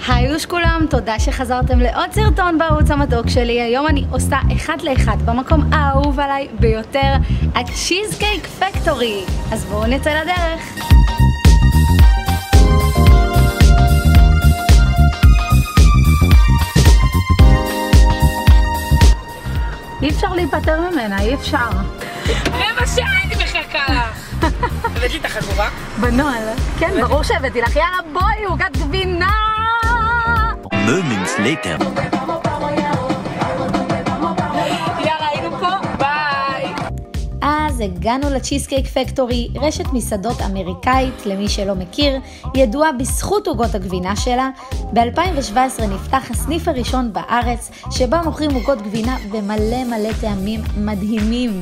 היוש כולם, תודה שחזרתם לעוד סרטון בערוץ המתוק שלי. היום אני עושה אחד לאחד במקום האהוב עליי ביותר, הצ'יזקייק פקטורי. אז בואו נצא לדרך. אי אפשר להיפטר ממנה, אי אפשר. רבע שעה הייתי מחכה לך. הבאת לי את החגורה? בנועל. כן, ברור שהבאתי לך. יאללה בואי, עוגת גבינה! Moments later. יאללה, היינו פה, ביי! אז הגענו לצ'יזקייק פקטורי, רשת מסעדות אמריקאית, למי שלא מכיר, ידועה בזכות עוגות הגבינה שלה. ב-2017 נפתח הסניף הראשון בארץ, שבה מוכרים עוגות גבינה במלא מלא טעמים מדהימים.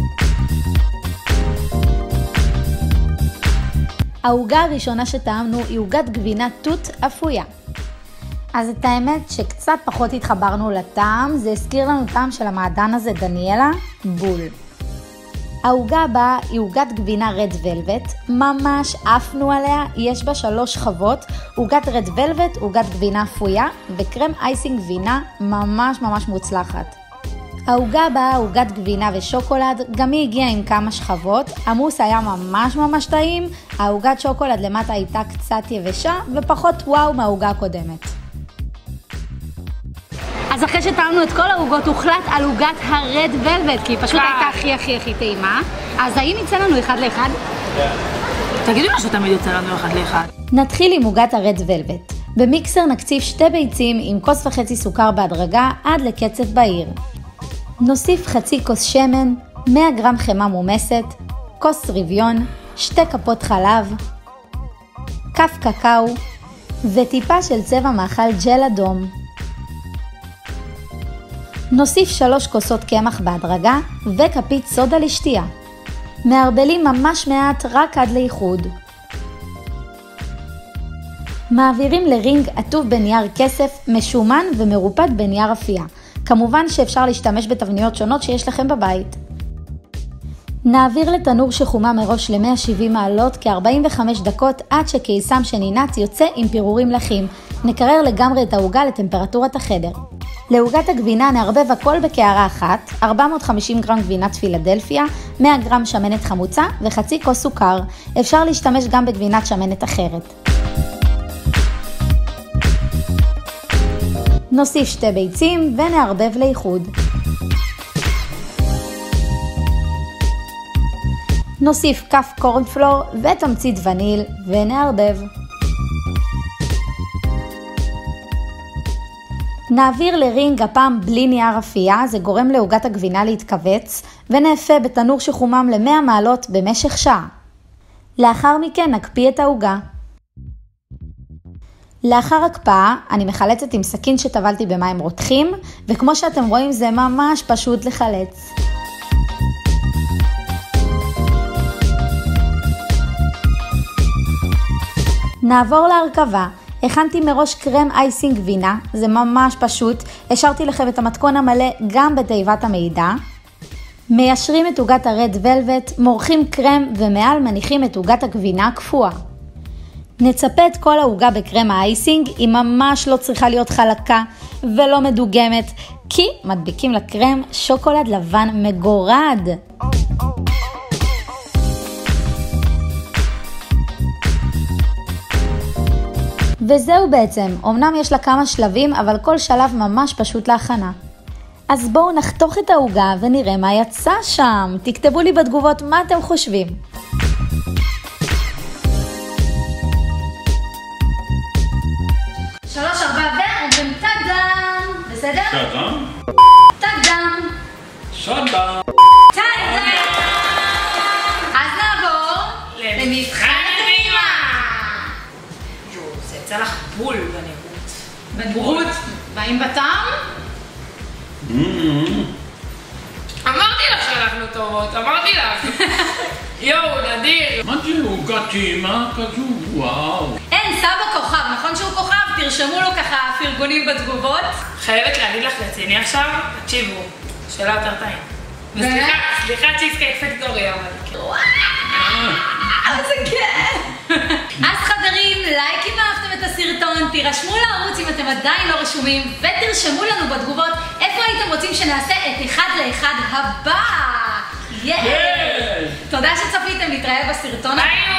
העוגה הראשונה שטעמנו היא עוגת גבינה תות אפויה. אז את האמת שקצת פחות התחברנו לטעם, זה הזכיר לנו טעם של המעדן הזה דניאלה, בול. העוגה הבאה היא עוגת גבינה רד ולווט, ממש עפנו עליה, יש בה 3 שכבות, עוגת רד ולווט, עוגת גבינה אפויה וקרם אייסינג גבינה ממש מוצלחת. העוגה הבאה עוגת גבינה ושוקולד, גם היא הגיעה עם כמה שכבות, המוס היה ממש טעים, העוגת שוקולד למטה הייתה קצת יבשה ופחות וואו מהעוגה הקודמת. אז אחרי שטעמנו את כל העוגות הוחלט על עוגת הרד ולווט, כי היא פשוט הייתה הכי טעימה. אז האם יצא לנו אחד לאחד? תגידי מה שתמיד יוצא לנו אחד לאחד. נתחיל עם עוגת הרד ולווט. במיקסר נקציב 2 ביצים עם 1.5 כוס סוכר בהדרגה עד לקצב בהיר. נוסיף חצי כוס שמן, 100 גרם חמה מומסת, כוס רביון, 2 כפות חלב, כף קקאו וטיפה של צבע מאכל ג'ל אדום. נוסיף 3 כוסות קמח בהדרגה וכפית סודה לשתייה. מערבלים ממש מעט רק עד לאיחוד. מעבירים לרינג עטוב בנייר כסף, משומן ומרופד בנייר אפייה. כמובן שאפשר להשתמש בתבניות שונות שיש לכם בבית. נעביר לתנור שחומה מראש ל-170 מעלות כ-45 דקות עד שקיסם שנינץ יוצא עם פירורים לחים. נקרר לגמרי את העוגה לטמפרטורת החדר. לעוגת הגבינה נערבב הכל בקערה אחת, 450 גרם גבינת פילדלפיה, 100 גרם שמנת חמוצה וחצי כוס סוכר. אפשר להשתמש גם בגבינת שמנת אחרת. נוסיף 2 ביצים ונערבב לאיחוד. נוסיף כף קורנפלור ותמצית וניל ונערבב. נעביר לרינג הפעם בלי נייר אפייה, זה גורם לעוגת הגבינה להתכווץ, ונאפה בתנור שחומם ל-100 מעלות במשך שעה. לאחר מכן נקפיא את העוגה. לאחר הקפאה אני מחלצת עם סכין שטבלתי במים רותחים, וכמו שאתם רואים זה ממש פשוט לחלץ. נעבור להרכבה. הכנתי מראש קרם אייסינג גבינה, זה ממש פשוט, השארתי לכם את המתכון המלא גם בתיבת המידע. מיישרים את עוגת הרד ולווט, מורחים קרם ומעל מניחים את עוגת הגבינה הקפואה. נצפה את כל העוגה בקרם האייסינג, היא ממש לא צריכה להיות חלקה ולא מדוגמת, כי מדביקים לקרם שוקולד לבן מגורד. וזהו בעצם, אמנם יש לה כמה שלבים, אבל כל שלב ממש פשוט להכנה. אז בואו נחתוך את העוגה ונראה מה יצא שם. תכתבו לי בתגובות מה אתם חושבים. שלוש, 4 ואומרים טאדם. בסדר? טאדם. טאדם. שדה. טאדם. אז נעבור למבחן הטעימה. זה יצא לך בול בנראות. באים בטעם? אמרתי לך שאנחנו טובות, אמרתי לך. יואו, נדיר. מה זה עוגת טעימה כזו? וואו. אין, סבא כוכב, נכון שהוא כוכב? תרשמו לו ככה פרגונים בתגובות. חייבת להגיד לך רציני עכשיו, תקשיבו, שאלה יותר טעים. וסליחה צ'יזקייק פקטורי, אבל... וואו, איזה כיף. אז חברים, לייק אם אהבתם את הסרטון. הסרטון, תירשמו לערוץ אם אתם עדיין לא רשומים, ותרשמו לנו בתגובות איפה הייתם רוצים שנעשה את אחד לאחד הבא. תודה שצפיתם, להתראה בסרטון הבא.